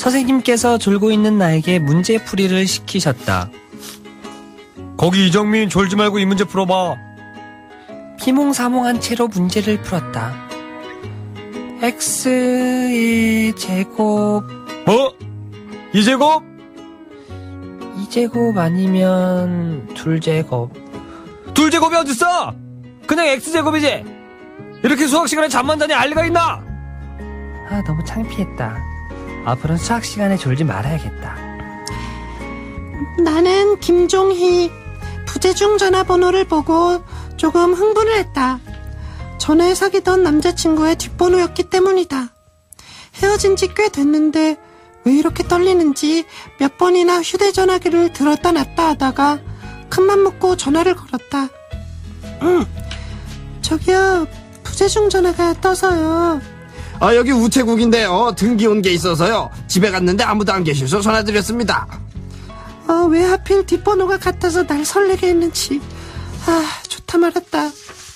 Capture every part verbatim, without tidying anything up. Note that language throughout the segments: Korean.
선생님께서 졸고 있는 나에게 문제풀이를 시키셨다. 거기 이정민, 졸지 말고 이 문제 풀어봐. 비몽사몽한 채로 문제를 풀었다. x의 제곱. 뭐? 이 제곱? 이 제곱 아니면 둘 제곱. 둘 제곱이 어딨어? 그냥 x제곱이지. 이렇게 수학 시간에 잠만 자니 알 리가 있나? 아, 너무 창피했다. 앞으로는 수학 시간에 졸지 말아야겠다. 나는 김종희. 부재중 전화번호를 보고 조금 흥분을 했다. 전에 사귀던 남자친구의 뒷번호였기 때문이다. 헤어진 지 꽤 됐는데 왜 이렇게 떨리는지 몇 번이나 휴대전화기를 들었다 놨다 하다가 큰맘 먹고 전화를 걸었다. 응, 저기요, 부재중 전화가 떠서요. 아, 여기 우체국인데요. 등기 온 게 있어서요. 집에 갔는데 아무도 안 계셔서 전화드렸습니다. 어, 왜 하필 뒷번호가 같아서 날 설레게 했는지. 아, 좋다 말았다.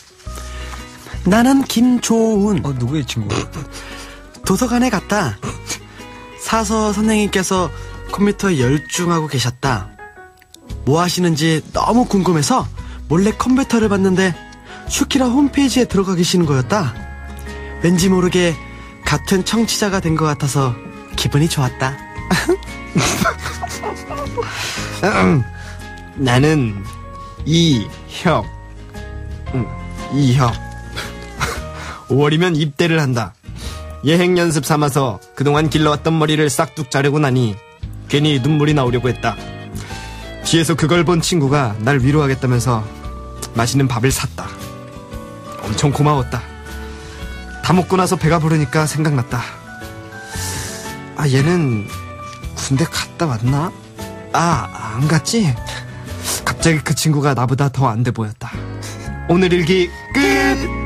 나는 김조운. 어, 누구의 친구? 도서관에 갔다. 사서 선생님께서 컴퓨터에 열중하고 계셨다. 뭐 하시는지 너무 궁금해서 몰래 컴퓨터를 봤는데 슈키라 홈페이지에 들어가 계시는 거였다. 왠지 모르게 같은 청취자가 된 것 같아서 기분이 좋았다. 음, 나는 이혁. 음, 이혁. 오월이면 입대를 한다. 예행 연습 삼아서 그동안 길러왔던 머리를 싹둑 자르고 나니 괜히 눈물이 나오려고 했다. 뒤에서 그걸 본 친구가 날 위로하겠다면서 맛있는 밥을 샀다. 엄청 고마웠다. 다 먹고 나서 배가 부르니까 생각났다. 아, 얘는 군대 갔다 왔나? 아, 안 갔지? 갑자기 그 친구가 나보다 더 안 돼 보였다. 오늘 일기 끝!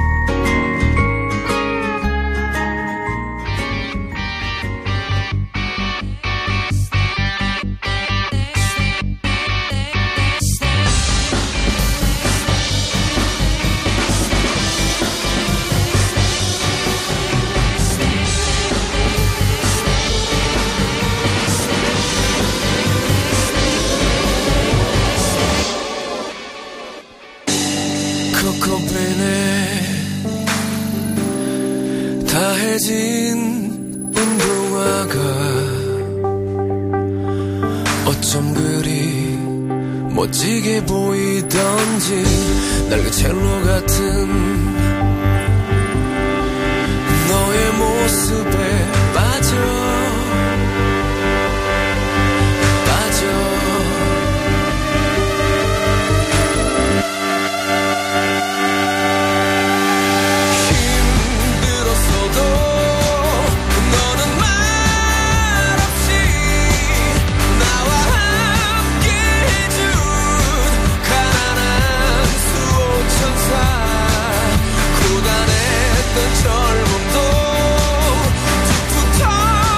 다해진 운동화가 어쩜 그리 멋지게 보이던지 낡은 첼로 같은 너의 모습에 빠져 젊음도 툭툭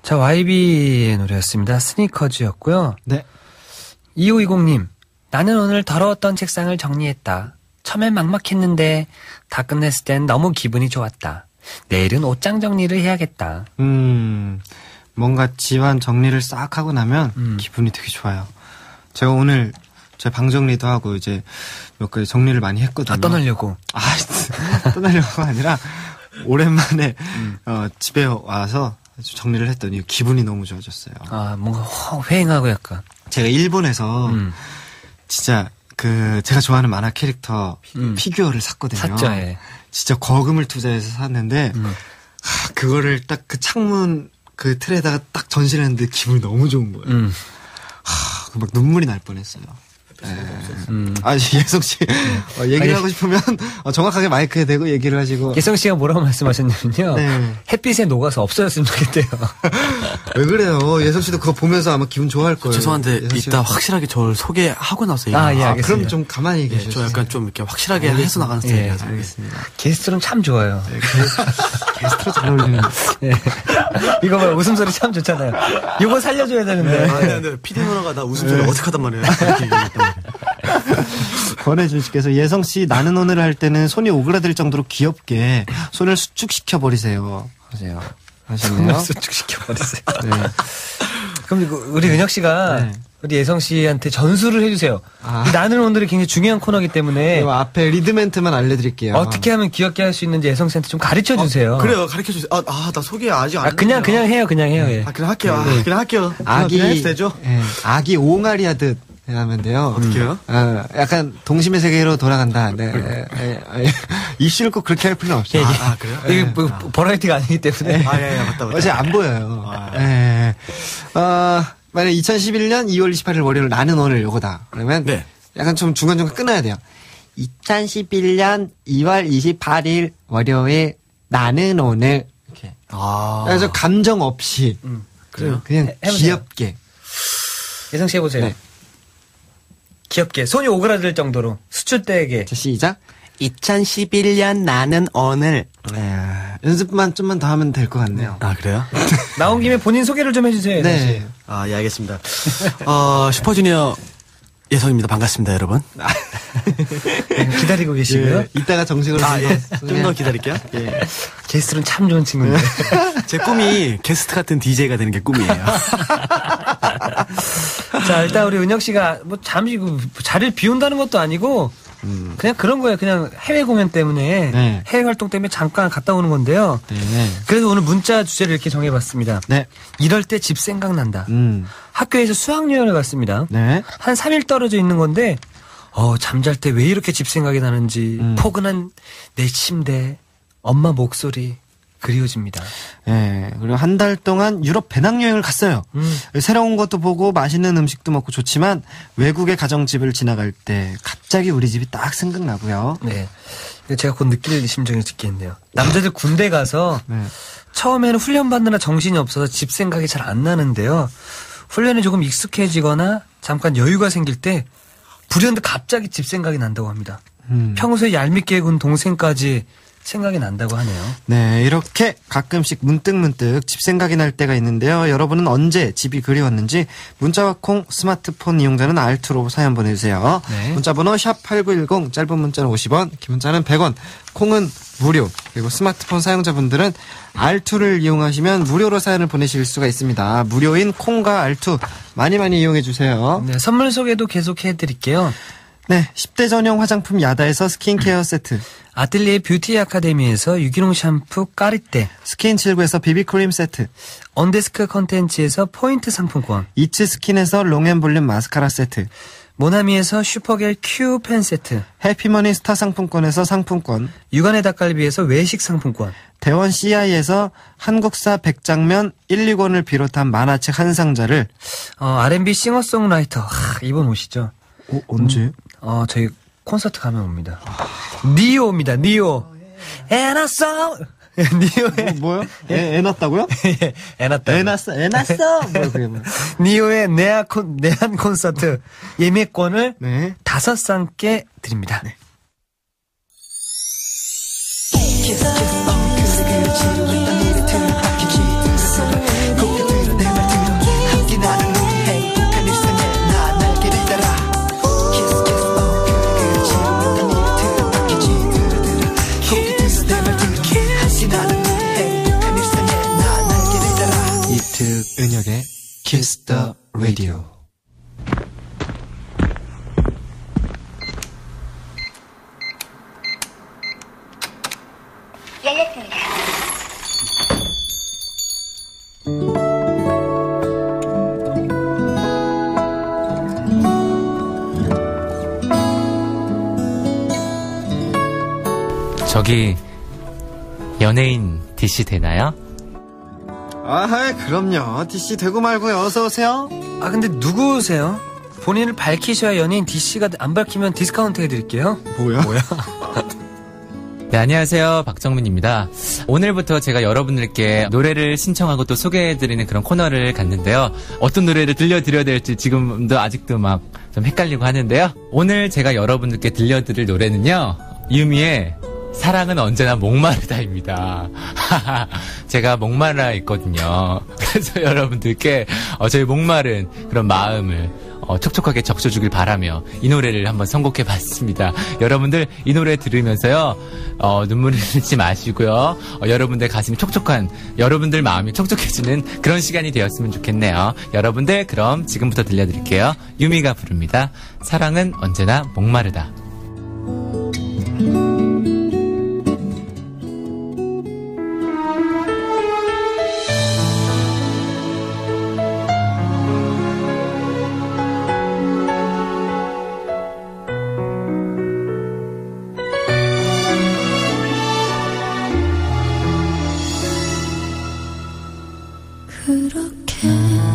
자, 와이비의 노래였습니다. 스니커즈였고요. 네. 이오이공님, 나는 오늘 더러웠던 책상을 정리했다. 처음엔 막막했는데 다 끝냈을 땐 너무 기분이 좋았다. 내일은 옷장 정리를 해야겠다. 음, 뭔가 집안 정리를 싹 하고 나면 음. 기분이 되게 좋아요. 제가 오늘 제 방 정리도 하고 이제 몇 가지 정리를 많이 했거든요. 아, 떠나려고. 아, 떠나려고가 아니라 오랜만에 어, 집에 와서 정리를 했더니 기분이 너무 좋아졌어요. 아, 뭔가 허, 회행하고 약간. 제가 일본에서 음. 진짜 그 제가 좋아하는 만화 캐릭터 음. 피규어를 샀거든요. 샀죠, 예. 진짜 거금을 투자해서 샀는데 음. 하, 그거를 딱 그 창문 그 틀에다가 딱 전시를 했는데 기분이 너무 좋은 거예요. 음. 하, 막 눈물이 날 뻔했어요. 예. 음. 아, 예성 씨 어, 얘기를 아니, 하고 싶으면 어, 정확하게 마이크에 대고 얘기를 하시고. 예성 씨가 뭐라고 말씀하셨냐면요. 네. 햇빛에 녹아서 없어졌으면 좋겠대요. 왜 그래요? 예성 씨도 그거 보면서 아마 기분 좋아할 거예요. 죄송한데 예성 씨가. 이따 확실하게 저를 소개하고 나서 아, 예, 얘기해요. 아, 알겠습니다. 그럼 좀 가만히 예, 계셔. 저 약간 좀 이렇게 확실하게 해서 나가는 예, 스타일이라서. 알겠습니다. 게스트는 참 좋아요. 게스트로 잘 어울리는. 예. 이거 봐, 웃음소리 참 좋잖아요. 이거 살려줘야 되는데. 아, 근데 피디 누나가 나 웃음소리 어떻게 하단 말이에요. 이렇게 얘기했단 말이에요. 권혜준 씨께서 예성 씨 나는 오늘 할 때는 손이 오그라들 정도로 귀엽게 손을 수축시켜 버리세요. 하세요. 하셨네요. 수축시켜버리세요. 네. 그럼 이거 우리 은혁 씨가 네. 우리 예성 씨한테 전수를 해주세요. 아. 이 나는 오늘이 굉장히 중요한 코너이기 때문에 이 앞에 리드멘트만 알려드릴게요. 어떻게 하면 귀엽게 할 수 있는지 예성 씨한테 좀 가르쳐 주세요. 그래요, 가르쳐 주세요. 아, 아, 나 소개 아직 안 아, 그냥 했네요. 그냥 해요, 그냥 해요. 예. 아, 그냥 할게요. 아, 그냥 할게요. 아기 그냥 해도 되죠? 예, 아기 옹알이 하듯 하면 돼요. 어떻게요? 어, 약간 동심의 세계로 돌아간다. 네. 예, 예, 이슈를 꼭 그렇게 할 필요는 없죠. 예, 예. 아, 아, 그래요? 이게 뭐, 버라이티가 아니기 때문에. 아, 예, 예, 맞다, 맞다. 어제 안 보여요. 아. 예. 어, 만약 이천십일 년 이월 이십팔일 월요일 나는 오늘 요거다. 그러면 네. 약간 좀 중간중간 끊어야 돼요. 이천십일 년 이월 이십팔일 월요일 나는 오늘 이렇게. 아. 그래서 감정 없이 그래요? 그냥 해- 해보세요. 귀엽게. 예성 씨 해보세요. 네. 귀엽게 손이 오그라들 정도로 수출대에게. 자, 시작. 이천십일 년 나는 오늘. 네, 연습만 좀만 더 하면 될 것 같네요. 아, 그래요? 나온 김에 본인 소개를 좀 해주세요. 예성 씨. 네. 아, 예, 알겠습니다. 어, 슈퍼주니어 예성입니다. 반갑습니다, 여러분. 네, 기다리고 계시고요. 예, 이따가 정식으로 아, 예. 좀 좀 더 기다릴게요. 예. 게스트는 참 좋은 친구인데. 제 꿈이 게스트 같은 디제이가 되는 게 꿈이에요. 자, 일단 우리 은혁 씨가 뭐 잠시 그 자리를 비운다는 것도 아니고 그냥 그런 거예요. 그냥 해외 공연 때문에 네. 해외 활동 때문에 잠깐 갔다 오는 건데요. 네. 그래서 오늘 문자 주제를 이렇게 정해봤습니다. 네. 이럴 때 집 생각난다. 음. 학교에서 수학여행을 갔습니다. 네. 한 삼 일 떨어져 있는 건데 어, 잠잘 때 왜 이렇게 집 생각이 나는지 음. 포근한 내 침대, 엄마 목소리 그리워집니다. 예. 그리고 한 달 동안 유럽 배낭여행을 갔어요. 음. 새로운 것도 보고 맛있는 음식도 먹고 좋지만 외국의 가정집을 지나갈 때 갑자기 우리 집이 딱 생각나고요. 네. 제가 곧 느낄 심정이 듣겠네요. 남자들 군대 가서 네. 처음에는 훈련 받느라 정신이 없어서 집 생각이 잘 안 나는데요. 훈련이 조금 익숙해지거나 잠깐 여유가 생길 때 불현듯 갑자기 집 생각이 난다고 합니다. 음. 평소에 얄밉게 군 동생까지 생각이 난다고 하네요. 네, 이렇게 가끔씩 문득문득 집 생각이 날 때가 있는데요. 여러분은 언제 집이 그리웠는지 문자와 콩 스마트폰 이용자는 알투로 사연 보내주세요. 네. 문자번호 샵팔구일공 짧은 문자는 오십 원, 긴 문자는 백 원, 콩은 무료. 그리고 스마트폰 사용자분들은 알투를 이용하시면 무료로 사연을 보내실 수가 있습니다. 무료인 콩과 알투 많이 많이 이용해주세요. 네, 선물 소개도 계속 해드릴게요. 네, 십 대 전용 화장품 야다에서 스킨케어 세트, 아틀리에 뷰티 아카데미에서 유기농 샴푸 까리떼, 스킨칠구에서 비비크림 세트, 언데스크 컨텐츠에서 포인트 상품권, 이츠 스킨에서 롱앤볼륨 마스카라 세트, 모나미에서 슈퍼겔 큐 펜 세트, 해피머니 스타 상품권에서 상품권, 육안의 닭갈비에서 외식 상품권, 대원 씨아이에서 한국사 백장면 일, 이 권을 비롯한 만화책 한 상자를 어, 알앤비 싱어송라이터, 하, 이번 오시죠? 어, 언제? 어, 저희 콘서트 가면 옵니다. 니오입니다, 니오. 에나송! 니오의, 뭐, 뭐요? 애, 애 낳았다고요? 에나따. 애 낳았어, 애 낳았어! 뭐야, 그게 뭐. 니오의 내한 콘, 내한 콘서트 예매권을 네. 다섯 쌍께 드립니다. 열렸습니다. 저기 연예인 디씨 되나요? 아, 그럼요. 디씨 되고 말고요. 어서 오세요. 아, 근데 누구세요? 본인을 밝히셔야 연예인 디씨가 안 밝히면 디스카운트 해드릴게요. 뭐야? 뭐야? 네, 안녕하세요. 박정민입니다. 오늘부터 제가 여러분들께 노래를 신청하고 또 소개해드리는 그런 코너를 갖는데요. 어떤 노래를 들려드려야 될지 지금도 아직도 막 좀 헷갈리고 하는데요. 오늘 제가 여러분들께 들려드릴 노래는요. 유미의 사랑은 언제나 목마르다입니다. 제가 목마르다 있거든요. 그래서 여러분들께 어, 저희 목마른 그런 마음을 어, 촉촉하게 적셔주길 바라며 이 노래를 한번 선곡해봤습니다. 여러분들 이 노래 들으면서요 어, 눈물을 흘리지 마시고요. 어, 여러분들 가슴이 촉촉한, 여러분들 마음이 촉촉해지는 그런 시간이 되었으면 좋겠네요. 여러분들 그럼 지금부터 들려드릴게요. 유미가 부릅니다. 사랑은 언제나 목마르다. 그렇게